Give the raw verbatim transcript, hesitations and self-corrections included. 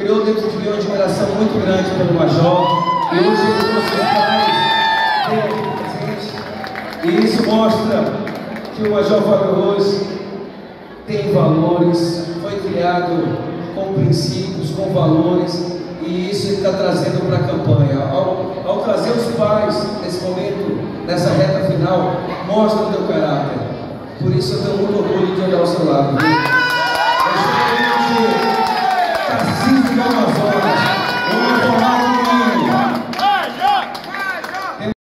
criou dentro de mim uma admiração muito grande pelo Major. E hoje ele trouxe os pais dele aqui presente. E isso mostra que o Major Fábio Rose tem valores, foi criado com princípios, com valores, e isso ele está trazendo para a campanha. Ao, ao trazer os pais nesse momento, nessa reta final, mostra o teu caráter. Por isso eu tenho muito orgulho de andar ao seu lado. Viu? Eu sou de Tarcísio do Amazonas.